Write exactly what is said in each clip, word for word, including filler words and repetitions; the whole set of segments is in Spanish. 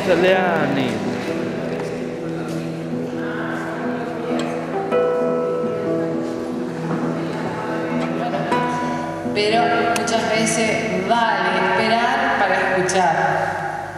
Leani. Pero muchas veces vale esperar para escuchar.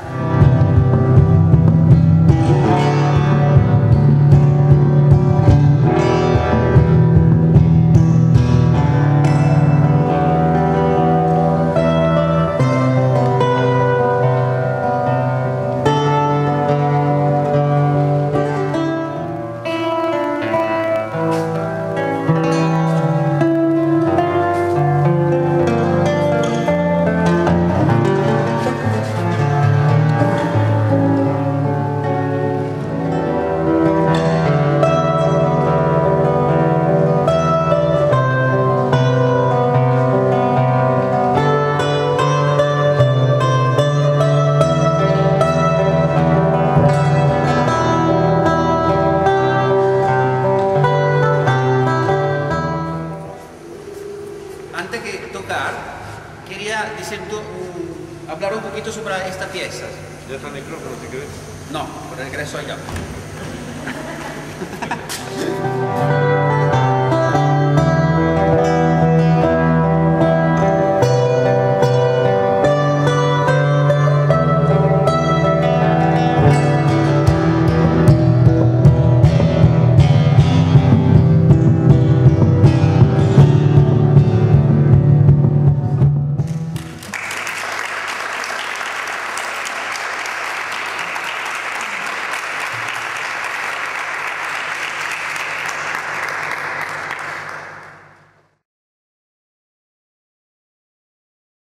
Antes de tocar, quería decir tú, um, hablar un poquito sobre esta pieza. Deja el micrófono si querés. No, por regreso allá.